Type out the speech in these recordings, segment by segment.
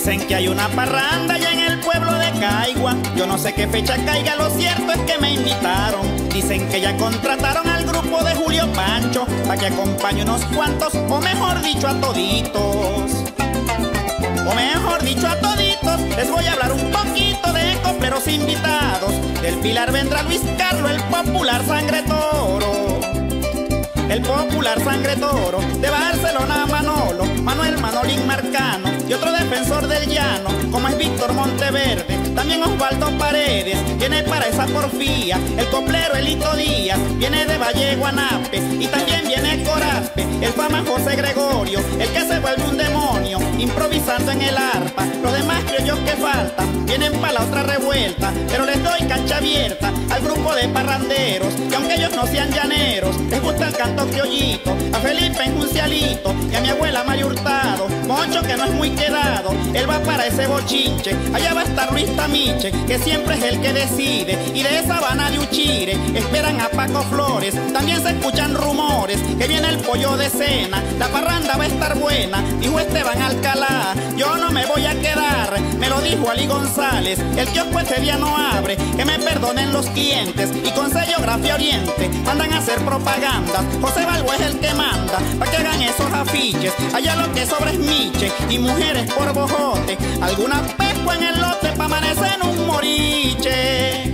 Dicen que hay una parranda allá en el pueblo de Caigua. Yo no sé qué fecha caiga, lo cierto es que me invitaron. Dicen que ya contrataron al grupo de Julio Pancho para que acompañe unos cuantos, o mejor dicho a toditos. O mejor dicho a toditos, les voy a hablar un poquito de copleros invitados. Del Pilar vendrá Luis Carlos, el popular Sangre Toro. El popular Sangre Toro, de Barcelona Manolo, Manuel Manolín Marcano y otro defensor del llano, como es Víctor Monteverde. También Osvaldo Paredes, viene para esa porfía. El coplero Elito Díaz, viene de Valle Guanape. Y también viene Corazpe, el fama José Gregorio, el que se vuelve un demonio, improvisando en el arpa. Los demás criollos que faltan, vienen para la otra revuelta. Pero les doy cancha abierta al grupo de parranderos, que aunque ellos no sean llaneros, les gusta el canto criollito. A Felipe Enjuncialito y a mi abuela María Hurtado, Moncho que no es muy quedado, él va para ese bochinche. Allá va a estar Luis Tamiche, que siempre es el que decide. Y de esa Sabana de Uchire esperan a Paco Flores. También se escuchan rumores que viene el pollo de cena. La parranda va a estar buena, dijo Esteban Alcalá. Yo no me voy a quedar, me lo dijo Ali González. El kiosco ese día no abre, que me perdonen los clientes. Y con sello Grafía Oriente mandan a hacer propaganda. José Balbo es el que manda pa' que hagan esos afiches. Allá lo que sobra es miche y mujeres por bojote. Alguna pesco en el lote pa' amanecer en un moriche.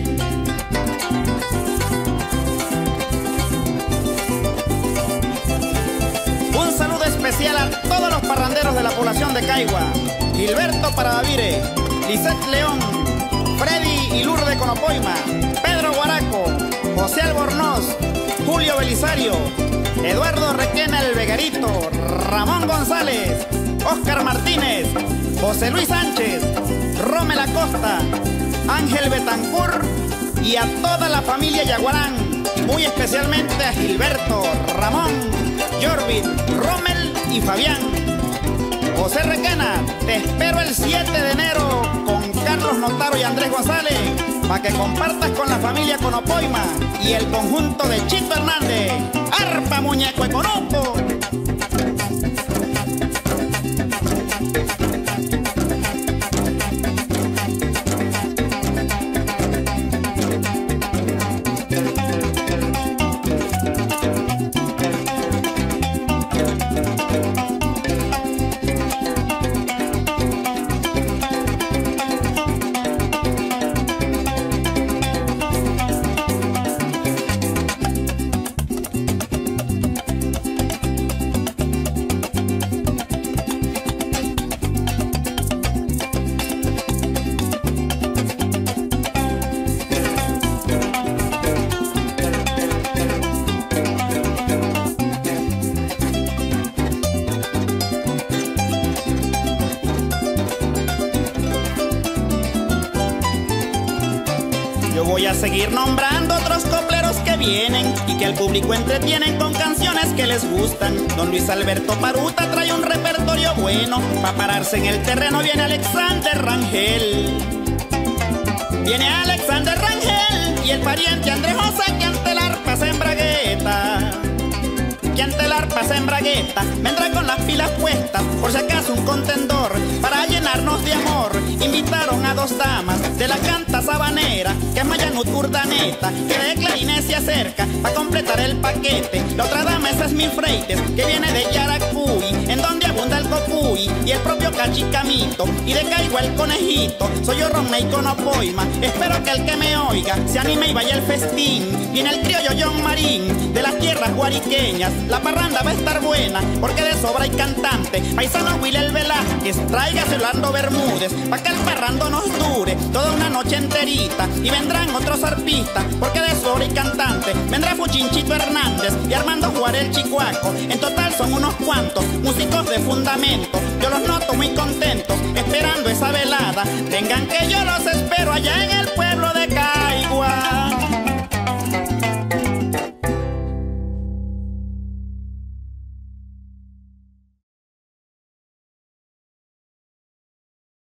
Un saludo especial a todos los parranderos de la población de Caigua. Gilberto Paravire, Lisette León, Freddy y Lourdes Conopoima, Pedro Guaraco, José Albornoz, Julio Belisario, Eduardo Requena el Vegarito, Ramón González, Oscar Martínez, José Luis Sánchez, Romel Acosta, Ángel Betancur y a toda la familia Yaguarán, muy especialmente a Gilberto, Ramón, Jorvin, Romel y Fabián. José Requena, te espero el 7 de enero con Carlos Notaro y Andrés González, para que compartas con la familia Conopoima y el conjunto de Chito Hernández. ¡Arpa, muñeco económico! Voy a seguir nombrando otros copleros que vienen y que al público entretienen con canciones que les gustan. Don Luis Alberto Paruta trae un repertorio bueno, pa' pararse en el terreno viene Alexander Rangel. Viene Alexander Rangel y el pariente Andrés Josa, que ante el arpa se embragueta. Que ante el arpa se embragueta, vendrá con las pilas puestas, por si acaso un contendor, para llenarnos de amor. Invitaron a dos damas de la canta sabanera, que es Mayanut Urdaneta, que de Clarines se acerca, para completar el paquete. La otra dama es Esmil Freites, que viene de Yaracuy, en donde abunda el cocuy y el propio cachicamito, y de Caigua el conejito. Soy yo Romney Conopoima, espero que el que me oiga se anime y vaya al festín. Viene el criollo John Marín, de las tierras guariqueñas. La parranda va a estar buena, porque de sobra hay cantante. Paisano Wilel Velázquez, tráigase Orlando Bermúdez, pa' que el parrando nos dure toda una noche enterita. Y vendrán otros arpistas, porque de sobra hay cantante. Vendrá Fuchinchito Hernández y Armando Juárez el Chicuaco. En total son unos cuantos músicos de fundamento. Yo los noto muy contentos, esperando esa velada. Vengan que yo los espero allá en el pueblo de Caigua.